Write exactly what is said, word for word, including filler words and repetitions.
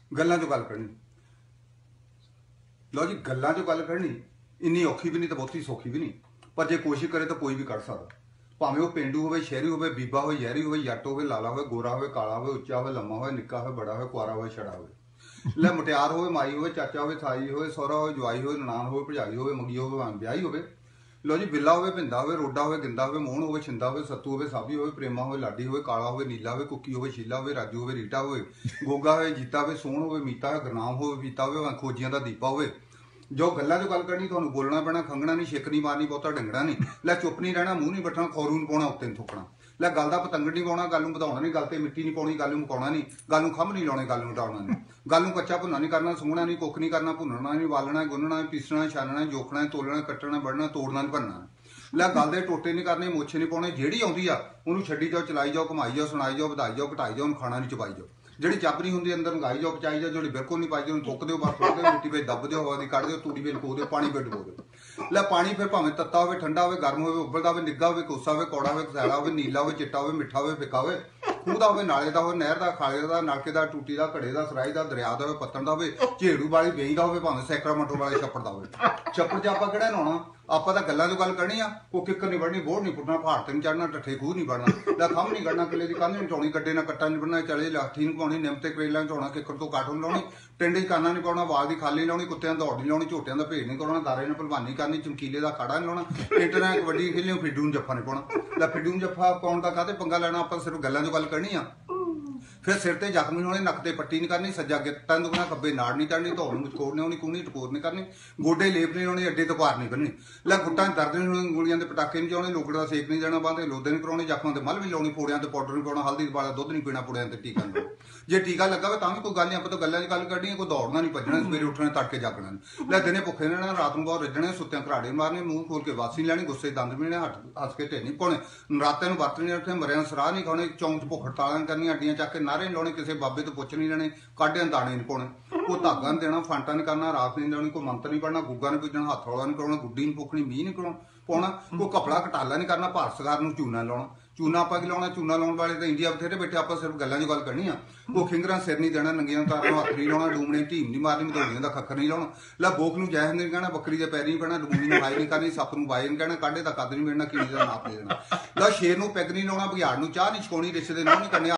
गल्लां चों गल करनी। लो जी, गल्लां चों गल करनी इन्नी औखी भी नहीं तो बहुती सौखी भी नहीं, पर जे कोशिश करे तो कोई भी कर सकता। भावें वो पेंडू होवे, शहरी होवे, बीबा होवे, यहरी होवे, जट होवे, लाला होवे, गोरा होवे, काला होवे, उच्चा होवे, लम्मा होवे, निक्का होवे, बड़ा होवे, कुआरा होवे, छड़ा होवे, ले मुटियार होवे, माई होवे, चाचा होवे, थाई होवे, सौहरा होवे, जवाई होवे, ननान होवे, भरजाई होवे, मंगी होवे, ब्याही होवे। लो जी, बिल्ला होवे, भिंदा होवे, रोडा होवे, गिंदा होवे, मोहन होवे, छिंदा होवे, सत्तू होवे, साबी होवे, प्रेमा होवे, लाडी होवे, काला होवे, नीला होवे, कुकी होवे, शीला होवे, राजू होवे, रीटा होवे, गोगा होवे, जीता होवे, सोहन होवे, मीता होवे, गुरनाम होवे, पीता होवे, खोजियां दा दीपा होवे। जो गल्लां चों गल करनी, तुहानूं बोलना पैना, खंघना नहीं, छिक नहीं मारनी, बहुता डंगना नहीं, लै चुप नहीं रहना, मूँह नहीं बट्टना, खौरू नहीं पाउणा, उत्ते नहीं थुकना, लै गल दा पतंगड़ नहीं पाउणा, गल नूं ਵਧਾਉਣਾ नहीं, गल ते मिट्टी नहीं पाउणी, गल नूं मुकाउणा नहीं, गल नूं खंभ नहीं लाउणे, गल नूं टाउणा नहीं, गल नूं कच्चा भुन्ना नहीं करना, सूंघना नहीं, कुक नहीं करना, भुन्नना नहीं, वालना, गुन्नना, पीसना, छानना, जोखना, तोलना, कट्टना, बढ़ना, तोड़ना नहीं, भरना। लै गल दे टोटे नहीं करने, मोछे नहीं पाउणे, ਜਿਹੜੀ ਆਉਂਦੀ ਆ ਉਹਨੂੰ ਛੱਡੀ ਜਾਓ, ਚਲਾਈ ਜਾਓ, ਘੁਮਾਈ ਜਾਓ, ਸੁਣਾਈ ਜਾਓ, ਵਧਾਈ ਜਾਓ, ਘਟਾਈ ਜਾਓ, ਉਹਨੂੰ ਖਾਣਾ ਨਹੀਂ ਚਬਾਈ ਜਾਓ। ਜਿਹੜੀ ਚੱਬ ਨਹੀਂ ਹੁੰਦੀ ਅੰਦਰ ਗਾਈ ਜਾਓ, ਪਚਾਈ ਜਾਓ, ਜਿਹੜੀ ਬਿਲਕੁਲ ਨਹੀਂ ਪਾਈ ਉਹਨੂੰ ਥੁੱਕ ਦਿਓ, ਬਸ ਥੁੱਕ ਦਿਓ, ਮਿੱਟੀ ਵਿੱਚ ਦੱਬ ਦਿਓ, ਹਵਾ ਦੀ ਕੱਢ ਦਿਓ, ਤੂੜੀ ਵਿੱਚ ਲੁਕੋ ਦਿਓ, ਪਾਣੀ ਵਿੱਚ ਡੁਬੋ ਦਿਓ। ਲੈ ਪਾਣੀ ਫਿਰ ਭਾਵੇਂ ਤੱਤਾ ਹੋਵੇ, ਠੰਡਾ ਹੋਵੇ, ਗਰਮ ਹੋਵੇ, ਉਬਲਦਾ ਹੋਵੇ, ਨਿੱਘਾ ਹੋਵੇ, ਕੋਸਾ ਹੋਵੇ, ਕੌੜਾ ਹੋਵੇ, ਕਸੈਲਾ ਹੋਵੇ, ਨੀਲਾ ਹੋਵੇ, ਚਿੱਟਾ ਹੋਵੇ, ਮਿੱਠਾ ਹੋਵੇ, ਫਿੱਕਾ ਹੋਵੇ, ਖੂਹ ਦਾ ਹੋਵੇ, ਨਾਲੇ ਦਾ ਹੋਵੇ, ਨਹਿਰ ਦਾ, ਖਾਲੇ ਦਾ, ਨਲਕੇ ਦਾ, ਟੂਟੀ ਦਾ, ਘੜੇ ਦਾ, ਸਰਾਈ ਦਾ, ਦਰਿਆ ਦਾ ਹੋਵੇ, ਪੱਤਣ ਦਾ ਹੋਵੇ, ਝੇੜੂ ਵਾਲੀ ਵੇਈ ਦਾ ਹੋਵੇ, ਭਾਵੇਂ ਸੈਕਰਾਮੈਂਟੋ ਵਾਲੇ ਛੱਪੜ ਦਾ ਹੋਵੇ। ਛੱਪੜ 'ਚ ਆਪਾਂ ਕਿਹੜਾ ਨਹਾਉਣਾ, ਆਪਾਂ ਤਾਂ ਗੱਲਾਂ ਚੋਂ ਗੱਲ ਕਰਨੀ ਆ। ਕੋਈ ਕਿੱਕਰ ਨਹੀਂ ਵੜਨੀ, ਬੋੜ ਨਹੀਂ ਪੁੱਟਣਾ, ਪਹਾੜ ਤੇ ਨਹੀਂ ਚੜਨਾ, ਢੱਠੇ ਖੂਹ ਨਹੀਂ ਵੜਨਾ, ਲੈ ਖੰਭ ਨਹੀਂ ਕੱਢਣਾ, ਕਿਲੇ ਦੀ ਕੰਧ ਨਹੀਂ ਢਾਉਣੀ, ਗੱਡੇ ਨਾਲ ਕੱਟਾ ਨਹੀਂ ਬਣਨਾ, ਚਲੇ ਲਾਠੀ ਨਹੀਂ ਪਾਉਣੀ, ਨਿੰਮ ਤੇ ਕਰੇਲਾ ਨਹੀਂ ਢਾਉਣਾ, ਕਿੱਕਰ ਤੋਂ ਕਾਠ ਨਹੀਂ ਲਾਉਣੀ, ਟਿੰਡੇ 'ਚ ਕਾਨਾ ਨਹੀਂ ਪਾਉਣਾ, ਵਾਲ ਦੀ ਖਾਲੀ ਲਾਉਣੀ, ਕੁੱਤਿਆਂ ਦੌੜ ਨਹੀਂ ਲਾਉਣੀ, ਝੋਟਿਆਂ ਦਾ ਭੇਡ ਨਹੀਂ ਕਰਾਉਣਾ, ਦਾਰੇ ਨਾਲ ਭਲਵਾਨੀ ਕਰਨੀ, ਚਮਕੀਲੇ ਦਾ ਖਾੜਾ ਨਹੀਂ ਲਾਉਣਾ, ਇੱਟ ਨਾਲ ਕਬੱਡੀ ਖੇਲਣੀ, ਫਿੱਡੂ ਨੂੰ ਜੱਫਾ ਨਹੀਂ ਪਾਉਣਾ। ਲੈ ਫਿੱਡੂ ਨੂੰ ਜੱਫਾ ਪਾਉਣ ਦਾ ਕਾਹਤੇ ਪੰਗਾ ਲੈਣਾ, ਆਪਾਂ ਸਿਰਫ ਗੱਲਾਂ 'ਚੋਂ ਗੱਲ ਕਰਨੀ ਆ। फिर सिर ते जख्मी होने, नक ते पट्टी नहीं करनी, सज्जा गिट्टा दुखना, खब्बे नाड़ नहीं चढ़नी, धौड़ नूं चकोर नहीं होनी, कूहनी टकोर नहीं करनी, गोडे लेप नहीं होने, अड्डे तकवार नहीं बननी, लै गुट्टां दर्द नहीं होनी, गोलियां दे पटाके नहीं चाहने, लोगड़ का सेक नहीं जाना बंद, लोदे नहीं कराने, जख्मां ते मल भी लाउणी, फोड़ियां ते पाउडर नहीं पाउणा, हल्दी वाला दुध नहीं पीना, पुड़ियां ते टीका नहीं। जे टीका लगा हो तां भी कोई गल नहीं, आपां तां गल्लां च गल करनी है, कोई दौड़ना नहीं, भजना, सवेरे उठना, तड़के जागना नहीं, लै दिने भुखे रहना, रात नूं बहुत रजणे, सुत्तियां घराड़े मारने, मूँह खोल के वासी लैनी, गुस्से दंद मिलने, हस के ढिड नहीं पाउणे, नरात्यां नूं वरत नहीं रखने, मरियां सराह नहीं खाने, चौंक च भुख हड़तालां नहीं करनियां, हड्डियां चक के नारे नहीं लाउणे, किसी बाबे तो पुछ नहीं लेने, काढ़े दाने नहीं पाने, कोई धागा नहीं देना, फांटा नहीं करना, राख नहीं देनी, कोई मंत्र नहीं पढ़ना, गुग्गा नहीं पूजना, हथ हौला नहीं कराना, गुड्डी नहीं फूकनी, मीह नहीं पाउणा, कोई कपड़ा घटाला नहीं करना, भारत सरकार नूं चूना नहीं लाउणा। चूना आपां की लाउणा, चूना लाउण वाले तो इंडिया बथेरे बैठे, आपां सिर्फ गल्लां 'च गल करनी आ। कोई खिंगरां सिर नहीं देना, नंगियां तारां हथ नहीं लाउणा, डूमणे ढीम नहीं मारनी, मधौड़ियां दा खक्कर नहीं लाउणा, लै बोक नूं जैस नहीं कहना, बकरी दे पैरी नहीं पैना, डूमणी नूं हाई नहीं करनी, सप्प नूं बाई नहीं कहना, काढ़े दा कद नहीं मिलना, कीड़ी दा नाप नहीं देना, लै शेर नूं पैग नहीं लाउणा, बघियाड़ नूं चाह नहीं छकाउणी, रिश्ते दे नाम नहीं करने।